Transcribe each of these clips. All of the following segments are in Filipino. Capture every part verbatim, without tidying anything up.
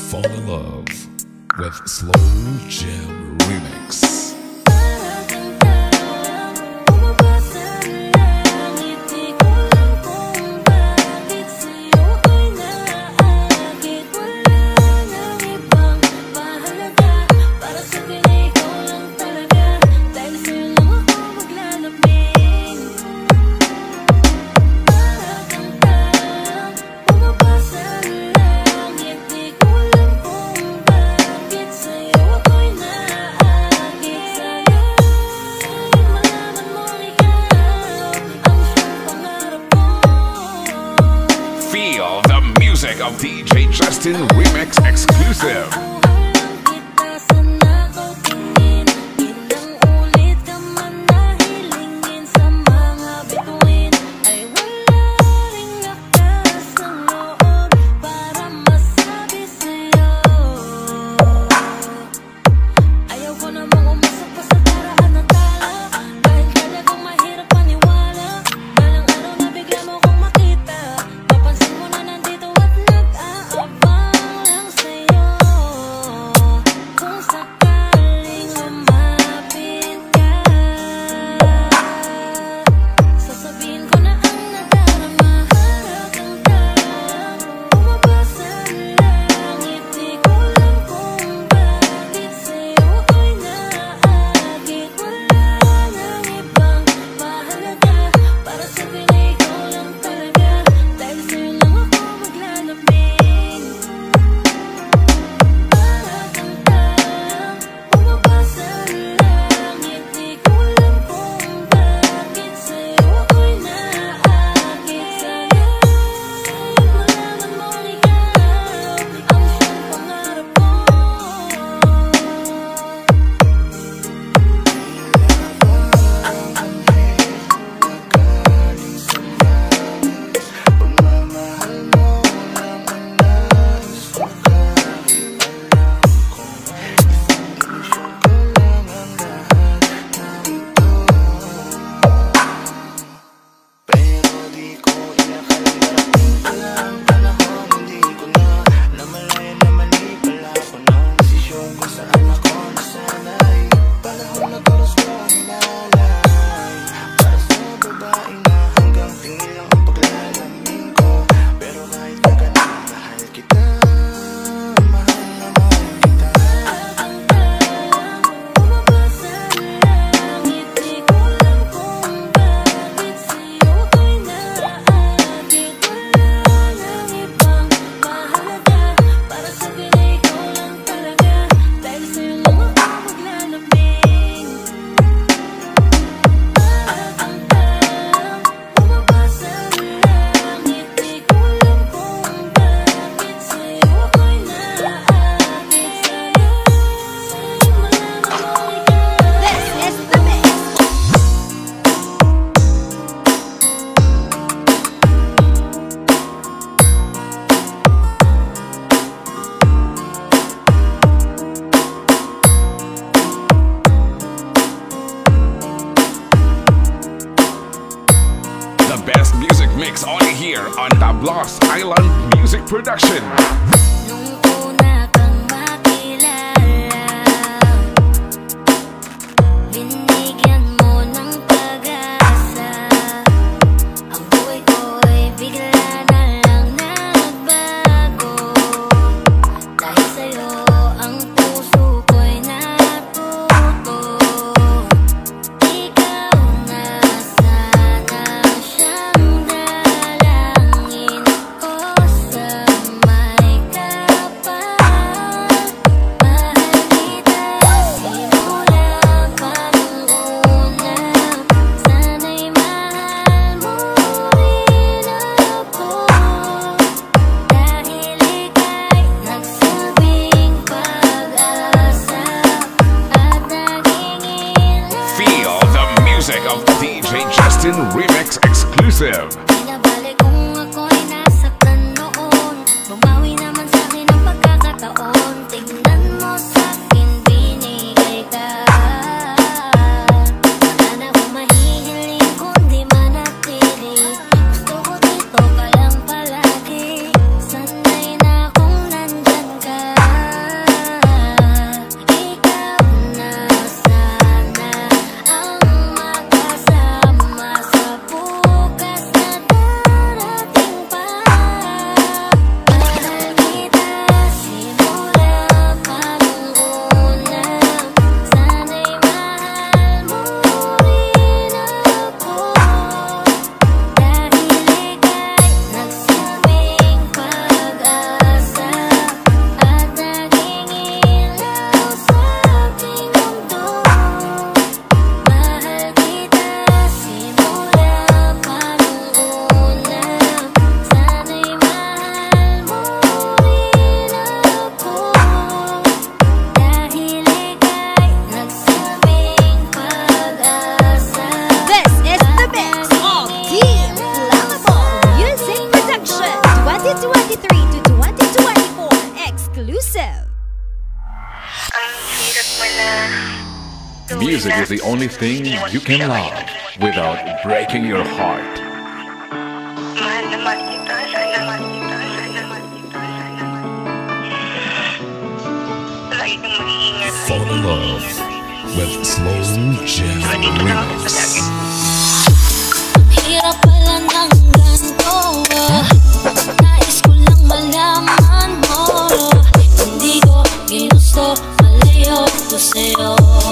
Fall in Love with Slow Jam Remix. Feel the music of D J Justin Remix exclusive. Best music mix only here on Tablos Island Music Production. Of D J Justin Remix exclusive. Gusto ko dito ka lang palagi. Sanay na kung nandyan ka. music is the only thing you can love without breaking your heart. Mahal na mahal kita, sana mahal kita, sana mahal kita, sana mahal. Lagi kang mag-iingat. Fall in love with Slow Jam Remix. Hirap pala ng ganito, nais ko lang malaman mo. Hindi ko ginusto, malayo ko sa'yo.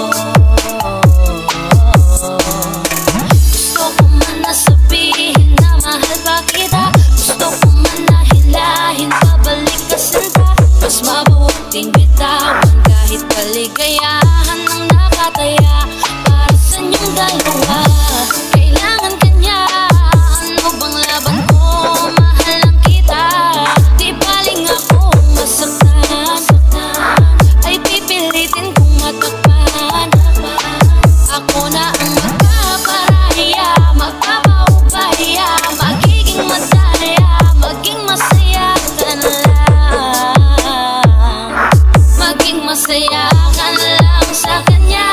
Gusto ko man na sabihin na mahal pa kita. Gusto ko man na hilahin pabalik ka sinta. Mas mabuting bitawan kahit kaligayahan ang nakataya para sa inyong dalawa. Kailangan ka niya, ano bang laban ko? Mahal lang kita, di baling akong masaktan. Ay pipilitin kong matakpan. Ako na ang magpaparaya, magpapaubaya, magiging madaya, maging masaya ka na lang. Maging masaya ka na lang sa kanya.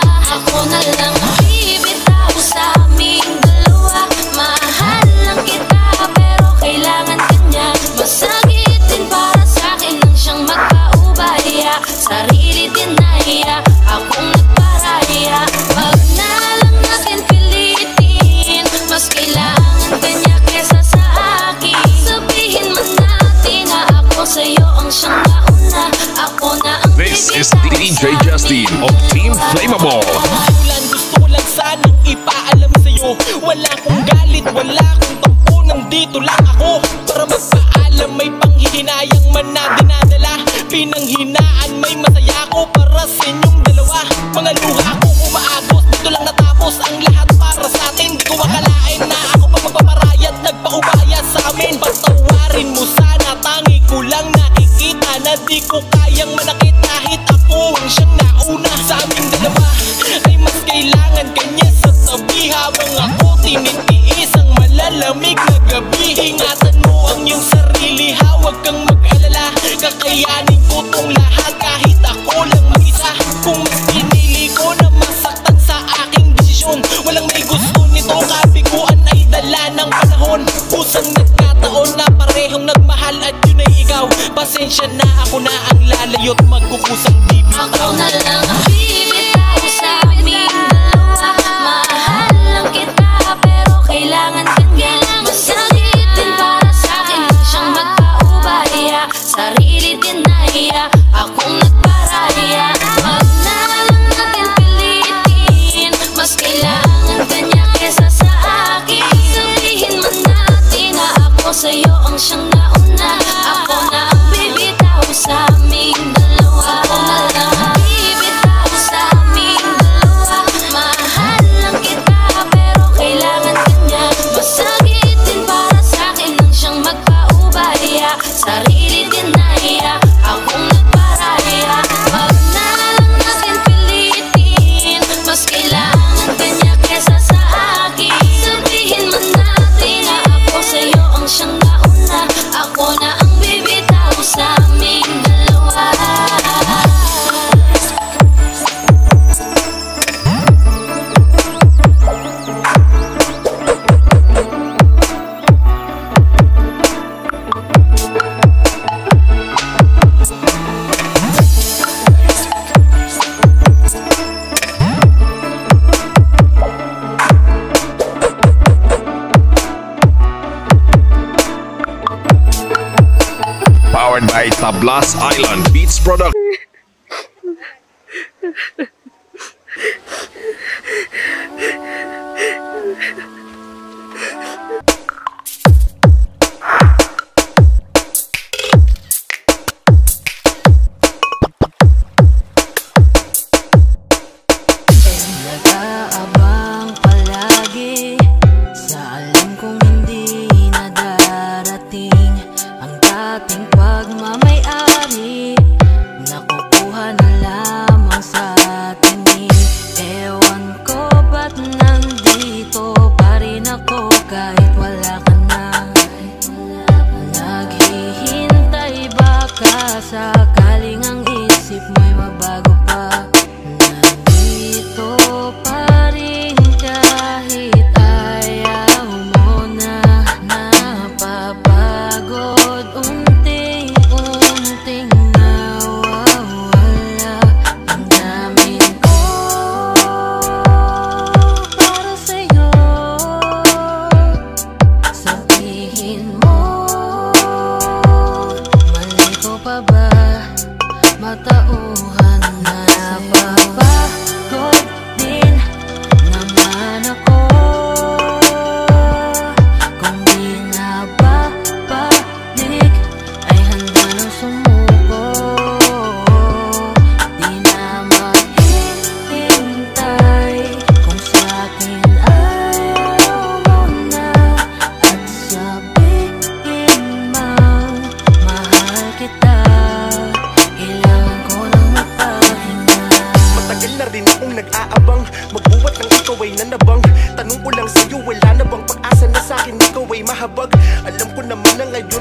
Ako na lang ang bibitaw sa aming dalawa. Mahal lang kita pero kailangan kanya. Masakit din para sa akin nang siyang magpaubaya. Sarili din nahiya, akong nagparaya. Wag na lang natin pilitin, mas kailangan kanya kesa sa akin. Sabihin man natin na ako sa'yo ang siyang nauna. Ako na ang This is D J Justin of Team Flammable. Ulan, gusto ko lang sanang ipaalam sa'yo. Wala akong galit, wala akong tampo. Nandito lang ako para magpaalam. May panghihinayang man na dinadala. Pinanghinaan, may masaya ko para sa inyong dalawa. Mga luha ko umaagos, dito lang natapos ang lahat para sa atin. Di ko akalain na ako pa magpaparayat, nagpaubaya sa amin. Patawarin mo sana, tangi ko lang nakikita na di ko kayang manakit. Kahit ako ang siyang nauna sa aming dalawa, ay mas kailangan kanya sa tabi. Habang ako tinitiis ang malalamig na gabi. Ingatan mo ang iyong sarili, huwag kang mag-alala. Kakayanin ko tong lahat kahit ako lang mag-isa. Kung mas pinili ko na masaktan sa aking desisyon, walang may gusto nito, kabiguan ay dala ng panahon. Pusang nagkataon na parehong nagmahal at yun ay ikaw. Pasensya na, ako na ang lalayo't magkukusang bibitaw. Ako na lang ang bibitaw sa aming dalawa. Mahal lang kita pero kailangan kanya. Masakit din para sa akin nang siyang magpaubaya. Sarili din nahiya, akong nagparaya. Wag na lang natin pilitin, mas kailangan kanya kesa sa akin. Sabihin man natin na ako sa'yo ang siyang nauna. Ako na ang bibitaw sa aming dalawa. Ako na lang ang bibitaw sa aming dalawa. Mahal lang kita pero kailangan kanya. Masakit din para sa akin nang siyang magpaubaya. Sarili din nahiya, akong nagparaya. Wag na lang natin pilitin, mas kailangan kanya kesa sa akin. Sabihin man natin na ako sa'yo ang siyang nauna. Ako na ang bibitaw sa aming dalawa. Powered by Tablas Island Beats Product. Nag-aabang palagi sa alam kong hindi na darating ang dating pagmamay-ari. Nakukuha na lamang sa tinig. Ewan ko ba't nandito pa rin ako kahit wala ka na. Naghihintay baka sakaling ang isip mo'y mabago pa. Nandito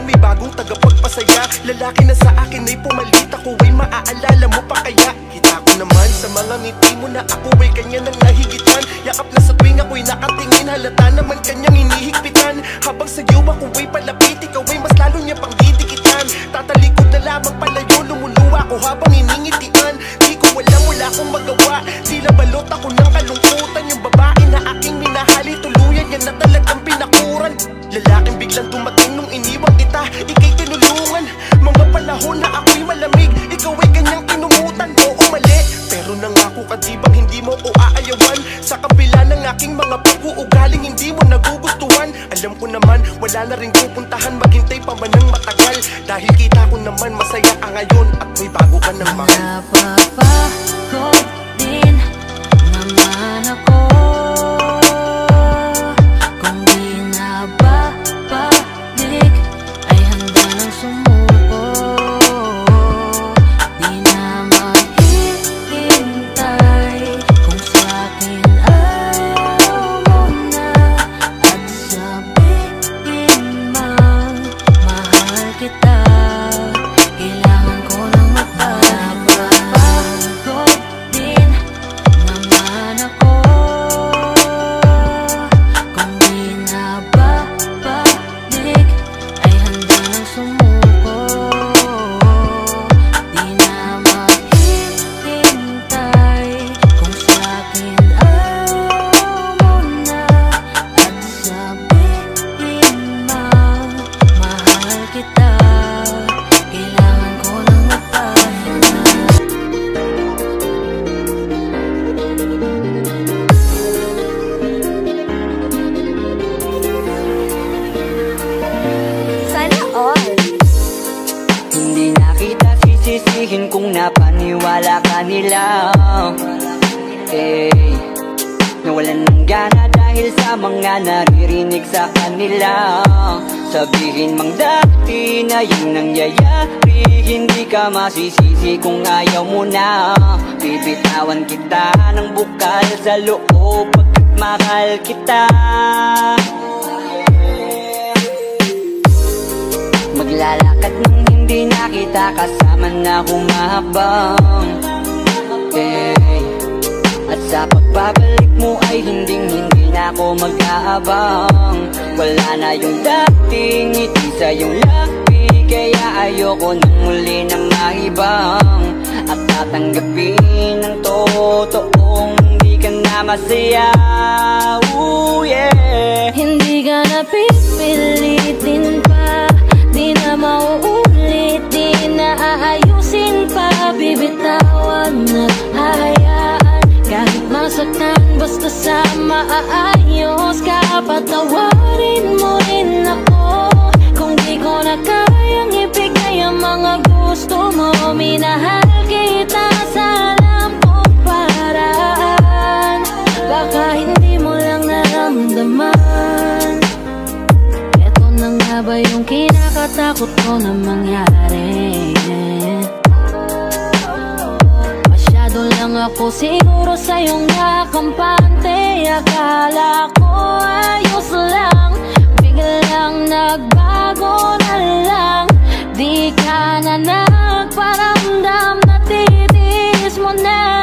may bagong tagapagpasaya. Lalaki na sa akin ay pumalit, ako ay maaalala mo pa kaya? Kita ko naman sa mga ngiti mo na ako ay kanya nang nahigitan. Yakap na sa tuwing ako'y nakatingin, halata naman kanyang hinihigpitan. Habang sa'yo ako ay palapit, ikaw ay mas lalo niya pang didikitan. Tatalikod na lamang palayo, lumuluwa ko habang iningitian. Di ko alam, wala akong magawa, tila balot ako ng kalungkutan. Yung babae na aking minahali, tuluyan yan na talagang pinakuran. Lalaking biglang dumating nung iniwang kita, ika'y tinulungan. Mga panahon na ako'y malamig, ikaw ay ganyang kinumutan. Oo, mali, pero nangako ka di bang hindi mo ko aayawan? Sa kabila ng aking mga pag-uugaling hindi mo nagugustuhan. Alam ko naman, wala na rin pupuntahan, maghintay pa man ng matagal. Dahil kita ko naman masaya ka ngayon at may bago ka ng mahal. Napapagod din naman ako kung di na babalik, ay handa nang sumuko. Di na maghihintay kung sa'kin ayaw mo na, at sabihin mang mahal kita. Kailangan ko ng magpapagod din naman ako kung di na babalik, ay handa nang sumuko. Di na maghihintay kung sa'kin ayaw mo na, at sabihin mang mahal kita. Kailangan ko ng magpahinga. Sana all. Hindi na kita sisisihin kung napaniwala ka nila. Hey, nawalan ng gana dahil sa mga naririnig sa kanila. Sabihin mang dati na yung nangyayari, hindi ka masisisi kung ayaw mo na. Bibitawan kita ng bukal sa loob pagkat mahal kita. Maglalakad nang hindi na kita kasama na humahapang. Hey, at sa pagbabalik mo ay hinding-hindi na ako mag-aabang. Wala na yung dating ngiti sa iyong labi, kaya ayoko nang muli na maibang. At tatanggapin ng totoong hindi ka na masaya. Ooh, yeah. Hindi ka na pipilitin pa, di na mauulit, di na aayusin pa. Bibitawan at hahayaan, kahit masaktan basta sa maayos ka. Patawarin mo rin ako kung di ko na kayang ibigay ang mga gusto mo. Minahal kita sa alam kong paraan, baka hindi mo lang naramdaman. Eto na nga ba yung kinakatakot ko na mangyari? Masyado lang ako siguro sa iyong nakampante. Akala ko ayos lang, biglang nagbago na lang. Di ka na nagparamdam, natitiis mo na.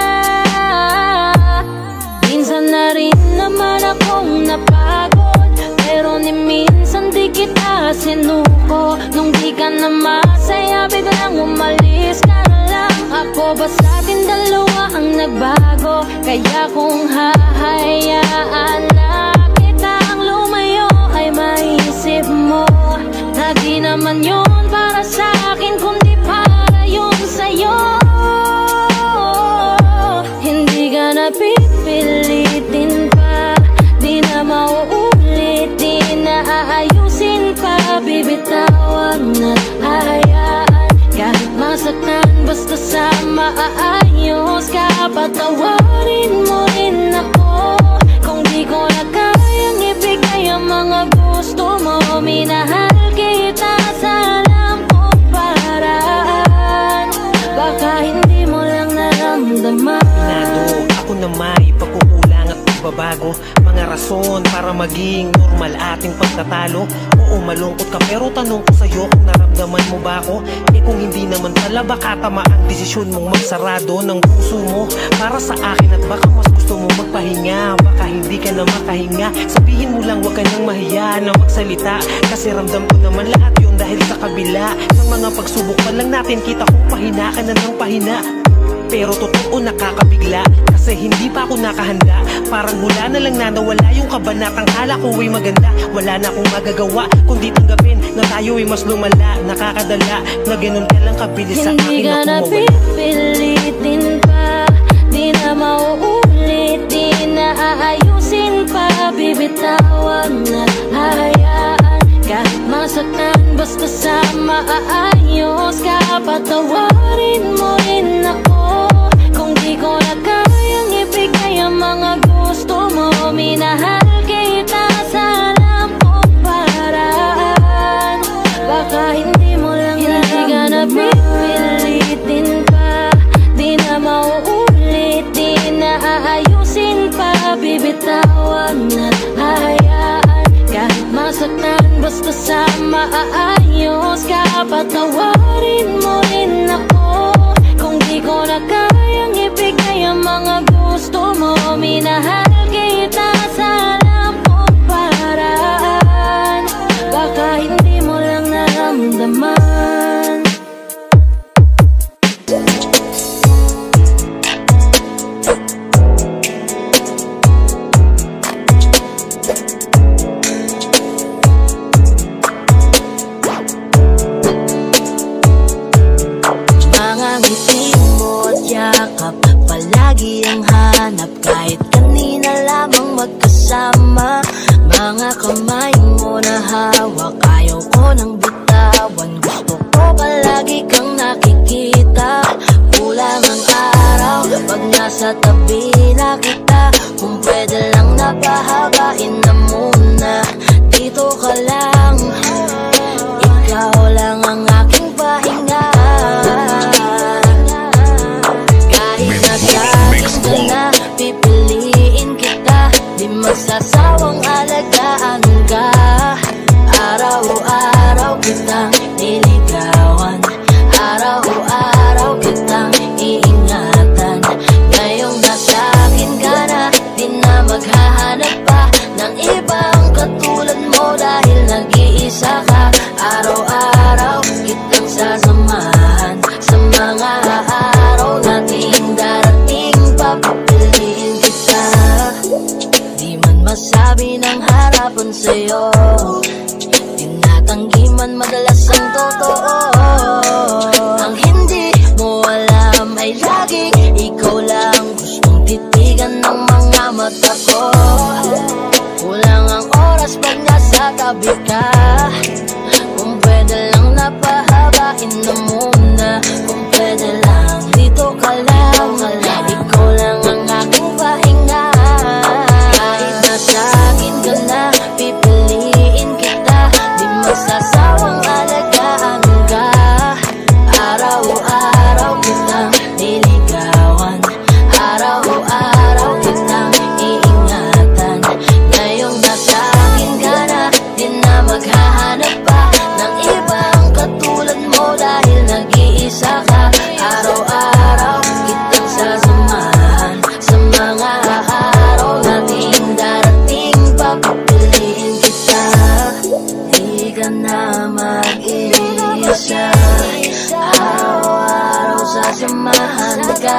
Minsan na rin naman akong napagod, pero ni minsan di kita sinuko. Nung di ka na masaya, biglang umalis ka na lang. Ako ba sa atin dalawa ang nagbago? Kaya kung hahayaan na kitang lumayo, ay maisip mo na di naman yun para sa akin, kundi para yun sa'yo. Hindi ka na pipilitin pa, di na mauulit, di na aayusin pa. Bibitawan at hahayaan, kahit masaktan basta sa maayos ka. Patawarin mo rin ako kung di ko na kayang ibigay ang mga gusto mo. Minahal kita sa alam kong paraan, baka hindi mo lang naramdaman. Pinado ako na may pagkukulang at pagbabago, mga rason rason para maging normal ating pagtatalo. Oo, malungkot ka pero tanong ko sa'yo kung naramdaman mo ba ako. Eh kung hindi naman pala, baka tama ang desisyon mong magsarado ng puso mo para sa akin. At baka mas gusto mo magpahinga, baka hindi ka na makahinga. Sabihin mo lang wag ka nang mahiya na magsalita, kasi ramdam ko naman lahat yun dahil sa kabila ng mga pagsubok pa lang natin. Kita ko pahina ka na ng pahina, pero totoo nakakabigla, kasi hindi pa ako nakahanda. Parang hula na lang na nawala yung kabanatang hala ko ay maganda. Wala na akong magagawa kundi tanggapin na tayo ay mas lumala. Nakakadala na ganun ka lang kabilis sa akin na Hindi ka na kumawala. pipilitin pa, di na mauulit, di na aayusin pa. Bibitawan na hayaan ka masaktan, basta sa maayos ka. Patawarin mo rin ako kung di ko na kayang ibigay ang mga gusto mo. Minahal kita sa alam kong paraan, baka hindi mo lang hindi ka na pipilitin pa, di na mauulit, di na aayusin pa. Bibitawan at hayaan ka masaktan, basta sa maayos ka. Patawarin mo rin ako kung di ko na kayang ibigay ang mga gusto mo. Minahal kita sa alam kong paraan, baka hindi mo lang naramdaman. Palagi ang hanap, kahit kanina lamang magkasama. Mga kamay mo na hawak, ayaw ko nang bitawan. Gusto ko palagi kang nakikita. Kulang ang araw pag nasa tabi na kita. Kung pwede lang napahabain na muna, dito ka lang. Ikaw lang ang aking pahinga. Na pipiliin kita, di magsasawang alagaan ka. Araw-araw kitang niligawan, araw-araw kitang iingatan. Ngayong nasa akin ka na, di na maghahanap pa ng ibang katulad mo, dahil nag-iisa ka. Araw-araw kitang sasamahan sa mga araw nating darating. Papapiliin kita, di man masabi ng harapan sa'yo. Tinatanggi man madalas ang totoo. Ang hindi mo alam ay laging ikaw lang gustong titigan ng mga mata ko. Kulang ang oras pag nasa tabi ka. Kung pwede lang napahabain na muna, kung pwede lang dito ka lang. Ikaw lang ang aking pahinga. Kahit nasa akin ka na, pipiliin kita. Di magsasawang alagaan ka. Araw-araw kitang niligawan, araw-araw kitang iingatan. Ngayong nasa akin ka na, di na maghahanap pa ng ibang katulad mo, dahil nag-iisa ka. Araw-araw kitang sasamahan sa mga araw nating darating. Papapiliin kita, di ka na mag-iisa. Araw-araw sasamahan ka,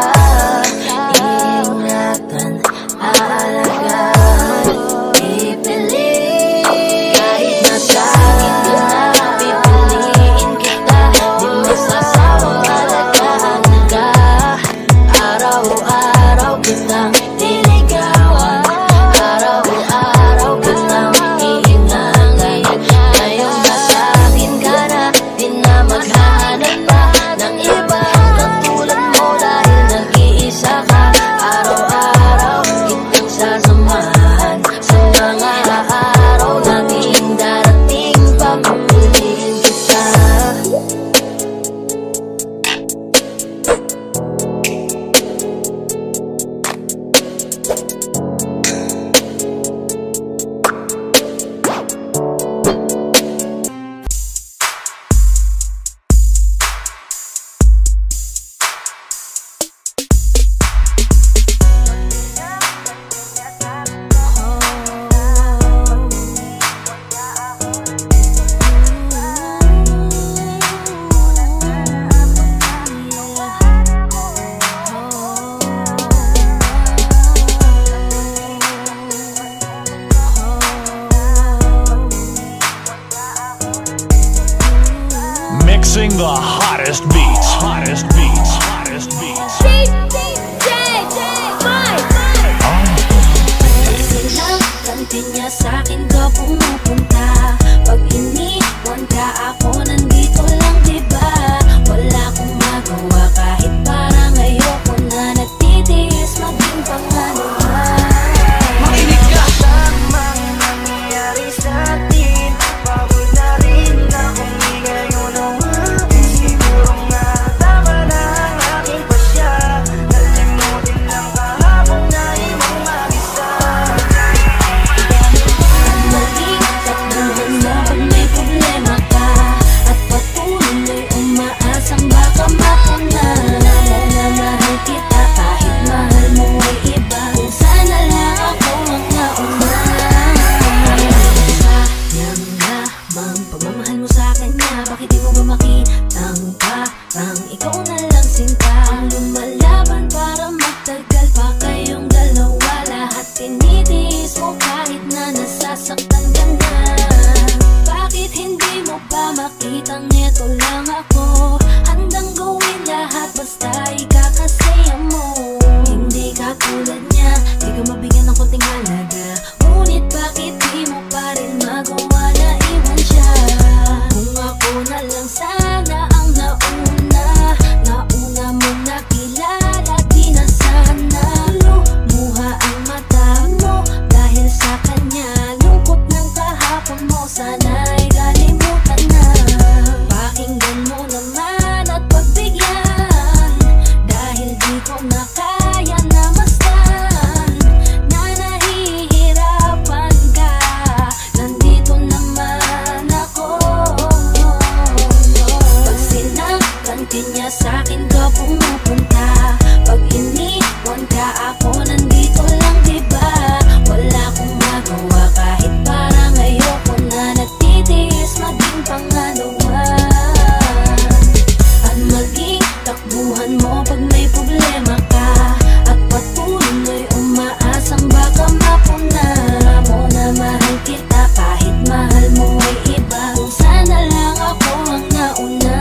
ingatan, alagaan, pipiliin. Kahit nasa akin ka na, pipiliin kita. Di magsasawang alagaan ka. Araw-araw kitang niligawan, araw-araw kitang iingatan. Ngayon nasa akin ka na, di na maghahanap pa ng ibang katulad mo, dahil nag-iisa ka. Araw-araw kitang sasamahan sa mga araw nating darating. Papapiliin kita. Mixing the hottest beats, hottest beats, hottest beats. D J Mike. Sinakante niya sa'kin ka pumupunta. Pag iniwan ka ako, nandito lang diba? Wala akong magawa kahit parang ayoko na. Nagtitiis maging pangalawa. Makinig ka! Tamang nangyari sa'tin, pagod na rin akong ngayon ang akin. Siguro nga tama na ang aking pasya. Nalimutin lang kahapon na ibang mag-isa. Mali, takbuhan mo pag may problema ka. At patuloy umaasang baka mapuna. Mo na mahal kita kahit mahal mo ay iba. Kung sana lang ako ang nauna. Sayang lamang pagmamahal mo sa kanya. Bakit di mo ba makitang parang ikaw na lang sinta ang lumalaban para magtagal pa kayong dalawa. Lahat tinitiis mo kahit na nasasaktan ka na. Bakit hindi mo ba makitang ito lang ako? Handang gawin lahat basta ikakasaya mo. Hindi ka tulad niya, di ka mabigyan ng konting halaga. Ngunit bakit di mo pa rin magawa na iwan siya? Kung ako na lang sana ang nauna, nauna mo na kilala, di na sana lumuha ang mata mo dahil sa kanya. Lungkot ng kahapon mo, sana'y kalimutan na. Pakinggan mo naman at pagbigyan, dahil di ko na kaya na mastan na nahihirapan ka. Nandito naman ako. Pag sinakante niya sa'kin ka pumupunta. Pag iniwan ka ako, nandito lang diba? Wala akong magawa kahit parang ayoko na. Nagtitiis maging pangalawa. At maging takbuhan mo pag may problema ka. At patuloy umaasang baka mapuna. Mo na mahal kita kahit mahal mo ay iba. Kung sana lang ako ang nauna.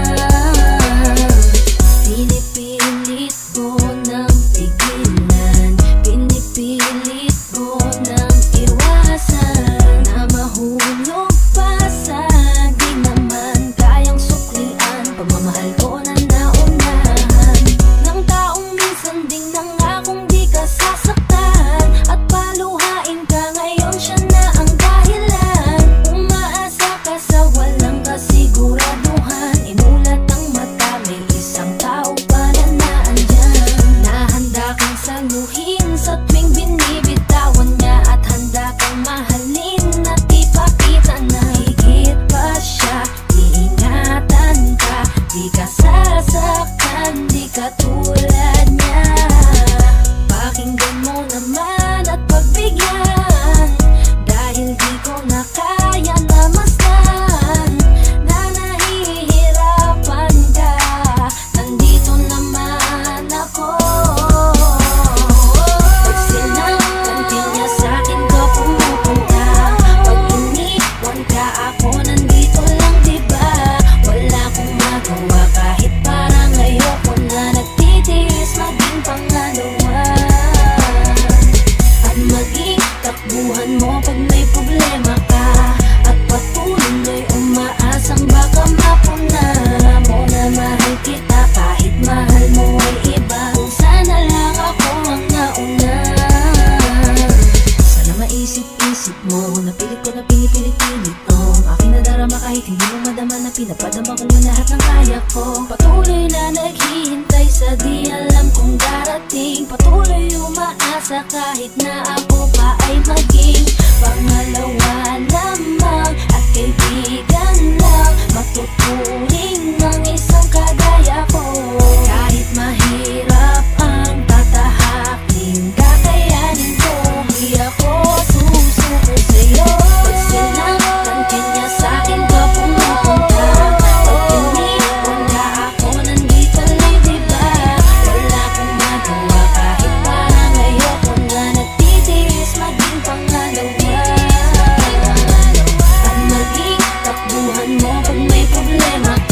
Pinipilit ko ng pigilan, pinipilit ko ng iwasan, na mahulog pa sa di naman kayang suklian. Pagmamahal ko na naunahan ng taong minsan ding nangakong di ka sasaktan. At paluhain ka ngayon, siya na ang dahilan. Umaasa ka sa walang kasiguraduhan. Imulat ang mata, may isang tao pala na andyan. Nahanda kang saluhin sa tuwing binibitawan niya. At handa kang mahalin at ipakita na higit pa siya. Iingatan ka, di ka sasaktan, di ka tulad niya. Pakinggan mo naman at pagbigyan, dahil di ko na kaya na masdan na nahihirapan ka. Nandito naman ako. Pag sinakante niya sa'kin ka pumupunta. Pag iniwan ka ako, nandito lang diba? Wala akong magawa kahit parang ayoko na. Nagtitiis maging pangalawa. At maging takbuhan mo pag may problema ka. At patuloy umaasang baka mapuna. Mo na mahal kita kahit mahal mo ay iba. Kung sana lang ako ang nauna. Sana maisip-isip mo, napilit ko na pinipilit-pilit tong aking nadarama kahit hindi mo madama na pinapadama ko ang lahat ng kaya ko. Patuloy na naghihintay sa di alam kung darating. Patuloy umaasa kahit na ako pa ay maging pangalawa lamang at kaibigan lang. Matuturing ng isang kagaya ko. Kahit mahirap ang tatahakin, kakayanin ko. Di ako susuko sa'yo. Pag sinakante niya sa'kin ka pumupunta. Pag iniwan ka ako, nandito lang diba? Wala akong magawa kahit parang ayoko na. Nagtitiis maging pangalawa. At maging takbuhan mo pag may problema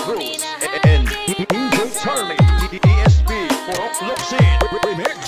Cruz and D J Charlie D S P Purok Luksin Remix.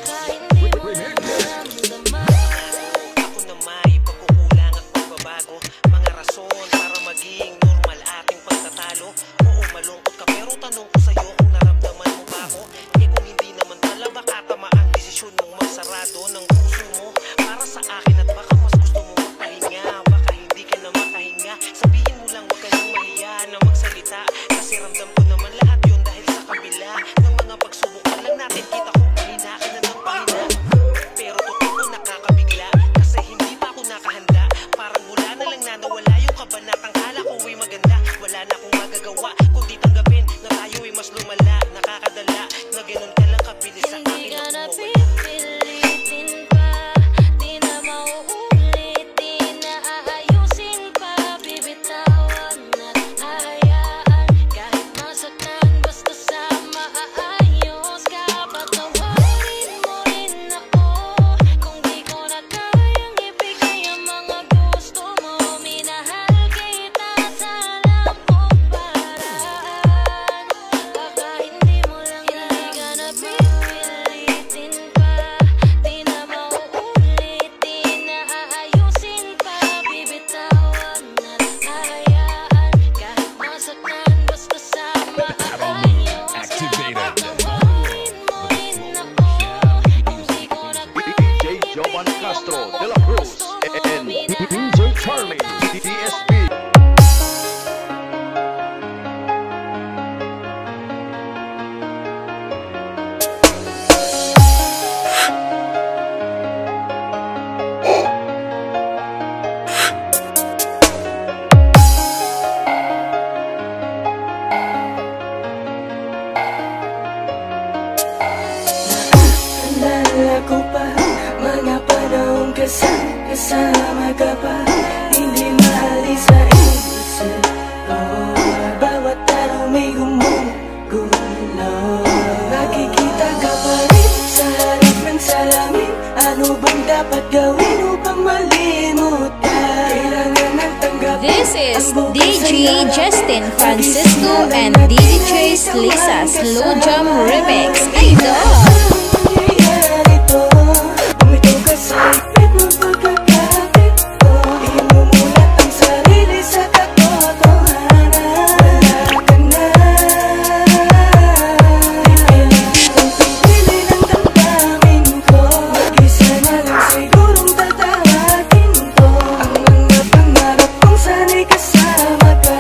Ako na may pagkukulang at pagbabago, mga rason para maging normal ating pagtatalo. Oo, malungkot ka pero tanong ko sa'yo kung naramdaman mo ba ako. Eh kung hindi naman pala, baka tama ang desisyon mong magsarado ng puso mo para sa akin, at baka mas gusto mo magpahinga. Baka hindi ka na makahinga, sabihin mo lang, huwag ka nang mahiya na magsalita, kasi ramdam ko naman lahat yun dahil sa kabila ng mga pagsubok na lang natin. Kita ko pahina ka na ng pahina, pero totoo nakakabigla kasi hindi pa ako nakahanda. Parang wala na lang na nawala yung kabanatang kala ko ay maganda. Wala na akong magagawa kundi tanggapin na tayo ay mas lumala. Nakakadala na ganun ka lang kabilis sa Hindi akin ka na ako mawala. pipilitin pa, di na mauulit, di na aayusin pa, bibitawan at hahayaan kahit masaktan, basta sa maayos ka. Patawarin mo rin ako kung di ko na kayang ibigay ang mga gusto mo. Minahal kita sa alam kong paraan, baka hindi mo lang hindi ka na pipilitin pa, di na mauulit, di na aayusin pa, bibitawan at hahayaan kahit masaktan, basta sa maayos ka. Activated. Patawarin mo rin ako kung di ko na D J Jovan Castro de la Cruz and D J Charlie D S P. Naalala ko pa mga panahon kasama, kasama ka pa, hindi maalis sa isip ko. Bawat araw may gumugulo, nakikita ka pa rin sa harap ng salamin. Ano bang dapat gawin upang malimot ka? Kailangan ng tanggapin. This is D J Justin Francisco and D J Lisa Slow Jam Remix. Idol! Nangyayari to, bumitaw ka sa ipit ng pagkakapit ko. Imumulat ang sarili sa katotohanan. Wala ka na, ipilitin ang pipili ng damdamin ko. Mag-isa na lang sigurong tatawagin to. Ang mga pangarap kong sana'y kasama ka.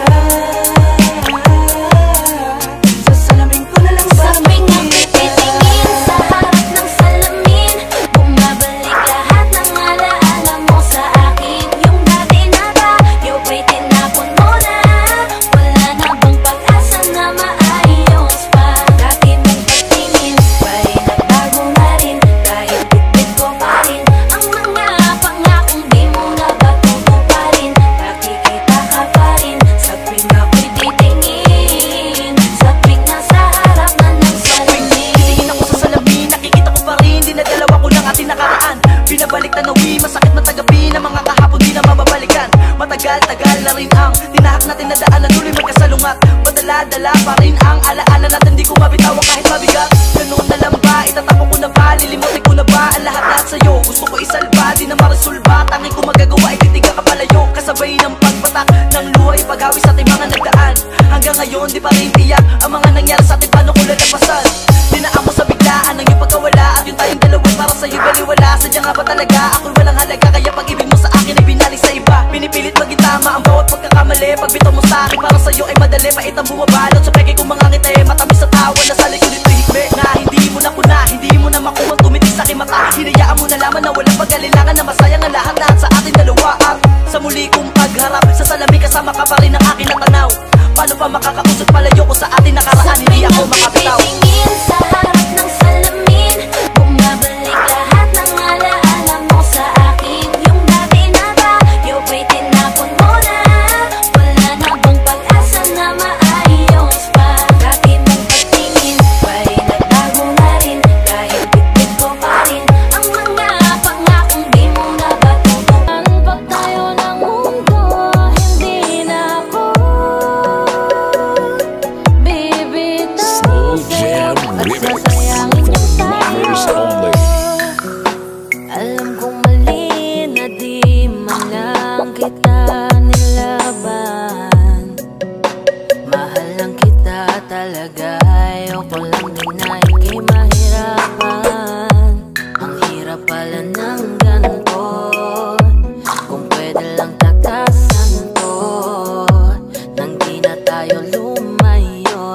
Sa salamin ko na lang ba Sabing ang titingin sa harap ng salamin, bumabalik lahat ng alaala mo sa akin. Yung dati na tayo ba'y tinapon mo na? Wala na bang pag-asa na maayos pa? Dati mong pagtingin, ba'y nagbago na rin? Kahit bitbit ko pa rin ang mga pangakong di mo na ba tutuparin? Nakikita ka pa rin sa tuwing ako'y titingin, sa tuwing nasa harap na ng salamin. Tingin ako sa salamin, nakikita ko pa rin dinadalawa ko ng ating nakaraan. Binabalik tanawi, masakit na tagabi na mga kahapon di na mababalikan. Matagal-tagal na rin ang tinahak natin na daanan, tuloy may kasalungat. Madala-dala pa rin ang alaala natin, di ko mabitawan kahit mabigat. Ganun na lang ba, itatapon ko na ba, lilimutin ko na ba ang lahat-lahat sa'yo? Gusto ko isalba, di na maresolba, tanging ko magagawa ay titiga ka palayo. Kasabay ng pagpatak ng luhay, paghawi sa ating mga nagdaan. Hanggang ngayon di pa rin tiyak ang mga nangyari sa ating, paano ko lalapasan? Dinaan mo sa biglaan ang iyong pagkawala, at yung tayong dalawa'y para sa'yo baliwala. Sadya nga ba talaga ako'y walang halaga, kaya pag-ibig mo sa akin ay binalik sa iba. Pinipilit maging tama ang bawat pagkakamali, pagbitaw mo sa akin para sa'yo ay madali. Pait ang bumabalot sa peke kong mga ngiti, matamis sa tawa na sa likod ito'y hikme. Na hindi mo na kuna, hindi mo na makuha tumitig sa aking mata. Hinayaan mo na lamang na walang pag-alilangan, na masayang ang lahat-lahat sa ating dalawa. At sa muli kong pagharap sa salamin, kasama ka pa rin ang aking natanaw. Paano pa makakausap palayo ko sa ating nakaraan, hindi ako makabitaw. Tingin sa harap ng salamin, bumabalik lahat ng alaala mo sa akin. Yung dati na tayo ba'y tinapon mo na? Wala na bang pag-asa na maayos pa? Dati mong pagtingin, ba'y nagbago na rin? Kahit bitbit ko pa rin ang mga pangakong di mo na ba tutupan? Pag tayo ng mundo, hindi na ako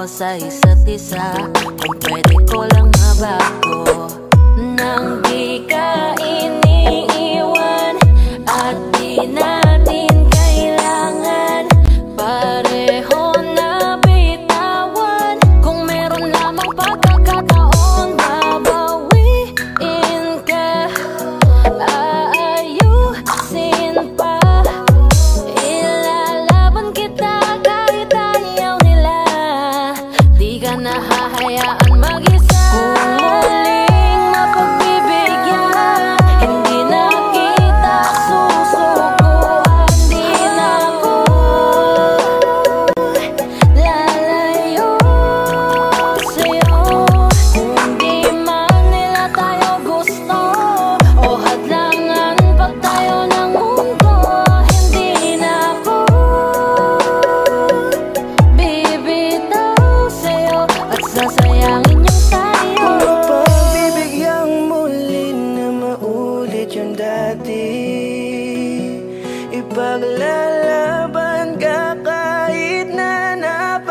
sa isa't isa. Kung pwede ko lang mabago nang di ka iniiwan at di natin kailangan pareho na bitawan. Kung meron lamang pagkakataon, babawiin ka, aayusin pa, ilalaban kita kahit ayaw nila. Di ka nahahayaan mag-isa. Ipaglalaban ka kahit na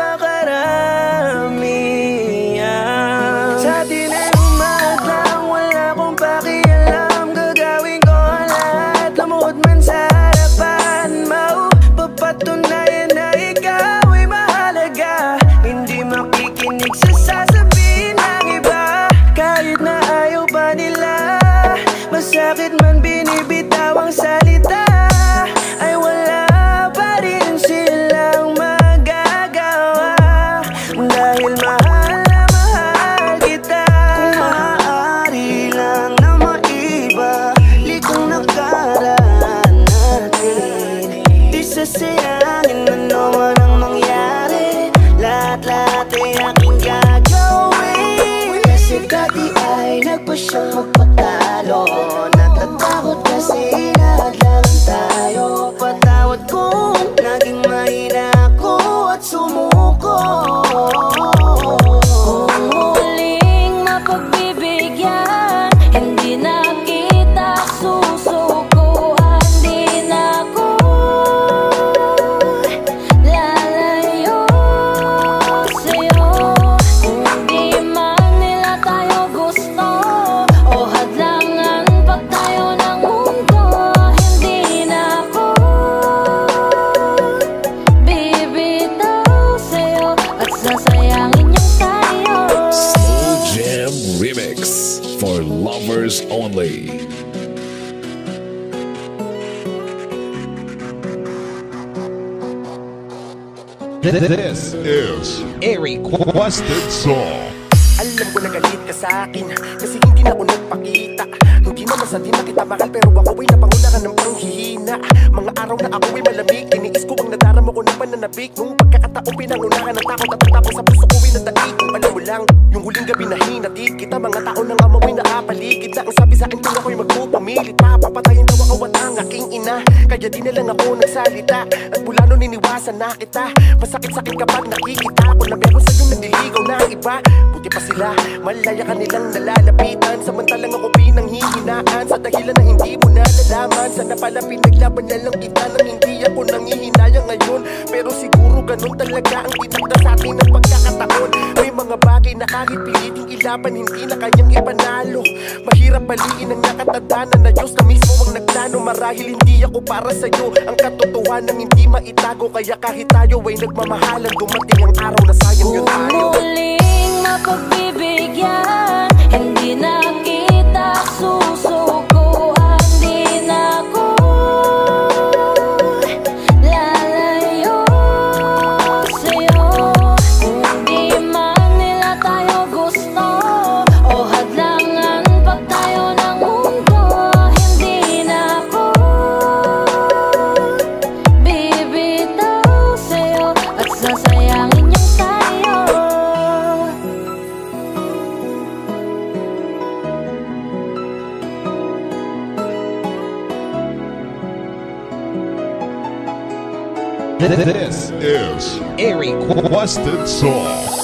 napakarami. Sa atin ay umatang, wala akong pakialam. Gagawin ko ang lahat, lumuhod man sa harapan. Mapapatunayan na ikaw ay mahalaga. Hindi makikinig sa sasabihin ng iba. Kahit na ayaw pa nila, masakit man binibitaw ang salita. Ay wala pa rin silang magagawa, dahil mahal na mahal kita. Kung maaari lang na maiba likong nakaraan natin, di sasayangin ano man ang mangyari. Lahat-lahat ay aking gagawin. Kasi dati ay nagpa siyang magpatalo, natatakot kasi lahat lang tayo. Patawad kung naging mahina ako at sumuko. Kung muling mapagbibigyan, hindi na kita susukuan. Di na ako lalayo sa'yo. Kung di man nila tayo gusto o hadlangan pag tayo ng mundo, hindi na ako bibitaw sa'yo at sasayangin yung tayo. Slow Jam Remix for lovers only. This is a requested song. Alam ko na galit ka sa akin kasi hindi na ako nagpakita. Hindi naman sa di na kita mahal, pero ako ay napangunahan ng panghihina. Mga araw na ako ay malamig, iniis ko ang nadarama ko ng pananabik. Nung pagkakataong pinangunahan ng takot at tapos sa puso ko ay nadaig. Kung alam mo lang, yung huling gabi na hinatid kita, mga tao nang amamoy nakapaligid na ang sabi sa akin kung ako'y magpupumilit pa. Papatayin daw ako at ang aking ina, kaya di na lang ako nagsalita. At mula nun iniwasan na kita. Masakit-sakit kapag nakikita ko na meron sa'yo nandiligaw na iba. Buti pa sila, malaya ka nilang nalalapitan, samantalang ako pinanghihinaan sa dahilan na hindi mo nalalaman. Sana pala pinaglaban na lang kita nang hindi ako nanghihinayang ngayon. Pero siguro ganun talaga ang tinagda sa atin ng pagkakataon. May mga bagay na kahit piliting ilaban, hindi na kanyang ipanalo. Mahirap baliin ang nakatadanan na Diyos na mismo ang nagplano. Marahil hindi ako para sa'yo, ang katotohanan hindi maitago. Kaya kahit tayo ay nagmamahalan, dumating ang araw na sayang yun tayo. Kung muling mapagbibigyan, hindi na kita susukuan. Di na ako lalayo sa'yo. Kung di man nila tayo gusto o hadlangan pag tayo ng mundo, hindi na ako bibitaw sa'yo at sasayangin yung tayo. This is a requested song.